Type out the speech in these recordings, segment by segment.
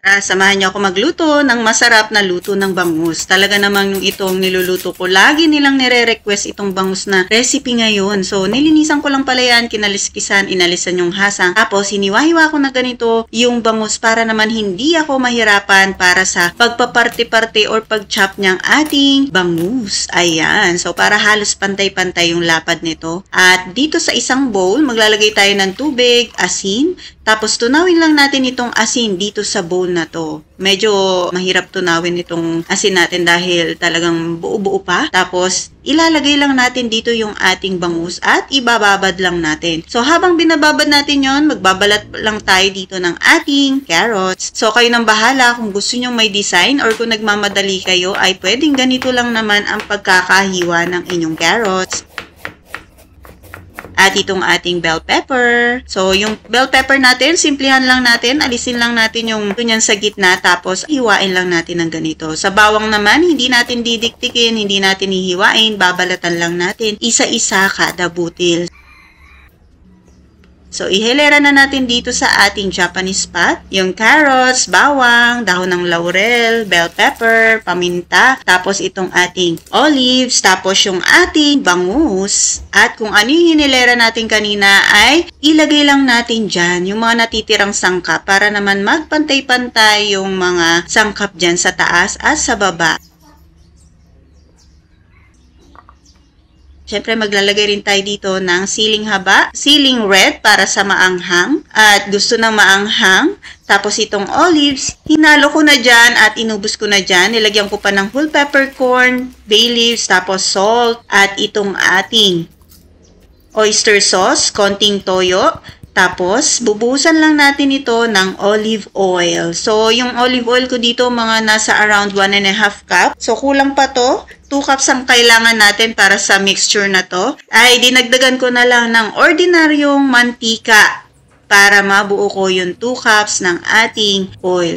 Samahan niyo ako magluto ng masarap na luto ng bangus. Talaga namang nung itong niluluto ko, lagi nilang nire-request itong bangus na recipe ngayon. So, nilinisan ko lang pala yan, kinaliskisan, inalisan yung hasang. Tapos, hiniwa-hiwa ko na ganito yung bangus para naman hindi ako mahirapan para sa pagpaparte-parte or pag-chop niyang ating bangus. Ayan. So, para halos pantay-pantay yung lapad nito. At dito sa isang bowl, maglalagay tayo ng tubig, asin, tapos tunawin lang natin itong asin dito sa bowl na to. Medyo mahirap tunawin itong asin natin dahil talagang buo-buo pa. Tapos ilalagay lang natin dito yung ating bangus at ibababad lang natin. So habang binababad natin yon, magbabalat lang tayo dito ng ating carrots. So kayo nang bahala kung gusto nyo may design or kung nagmamadali kayo ay pwedeng ganito lang naman ang pagkakahiwa ng inyong carrots. At itong ating bell pepper. So, yung bell pepper natin, simplihan lang natin. Alisin lang natin yung ganyan sa gitna. Tapos, hiwain lang natin ng ganito. Sa bawang naman, hindi natin didiktikin, hindi natin hihiwain. Babalatan lang natin. Isa-isa kada butil. So, ihilera na natin dito sa ating Japanese pot. Yung carrots, bawang, dahon ng laurel, bell pepper, paminta, tapos itong ating olives, tapos yung ating bangus. At kung ano yung hinilera natin kanina ay ilagay lang natin dyan yung mga natitirang sangkap para naman magpantay-pantay yung mga sangkap dyan sa taas at sa baba. Siyempre, maglalagay rin tayo dito ng siling haba, siling red para sa maanghang. At gusto ng maanghang. Tapos itong olives, hinalo ko na dyan at inubos ko na dyan. Nilagyan ko pa ng whole peppercorn, bay leaves, tapos salt. At itong ating oyster sauce, konting toyo. Tapos, bubuhusan lang natin ito ng olive oil. So, yung olive oil ko dito, mga nasa around 1.5 cup. So, kulang pa to. 2 cups ang kailangan natin para sa mixture na to. Ay, dinagdagan ko na lang ng ordinaryong mantika para mabuo ko yung 2 cups ng ating oil.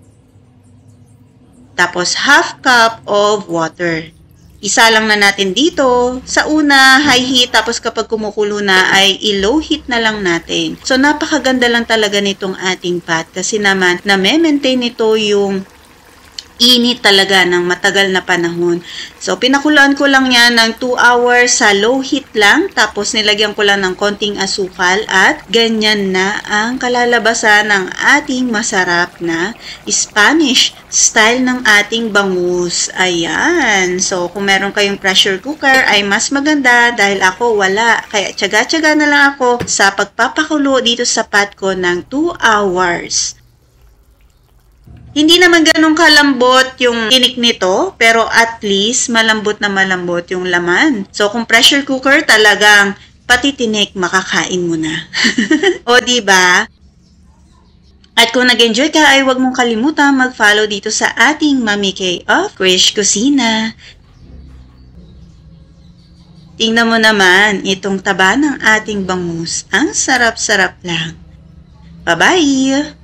Tapos, half cup of water. Isa lang na natin dito. Sa una, high heat. Tapos kapag kumukulo na ay i-low heat na lang natin. So, napakaganda lang talaga nitong ating pot. Kasi naman, na-maintain nito yung init talaga ng matagal na panahon. So, pinakuluan ko lang yan ng 2 hours sa low heat lang. Tapos, nilagyan ko lang ng konting asukal. At ganyan na ang kalalabasan ng ating masarap na Spanish style ng ating bangus. Ayan. So, kung meron kayong pressure cooker ay mas maganda dahil ako wala. Kaya, tsaga-tsaga na lang ako sa pagpapakulo dito sa pot ko ng 2 hours. Hindi naman ganun kalambot yung tinik nito, pero at least malambot na malambot yung laman. So, kung pressure cooker, talagang pati tinik makakain mo na. O, diba? At kung nag-enjoy ka, ay huwag mong kalimutan mag-follow dito sa ating Mami K of Krish Kusina. Tingnan mo naman, itong taba ng ating bangus. Ang sarap-sarap lang. Bye-bye!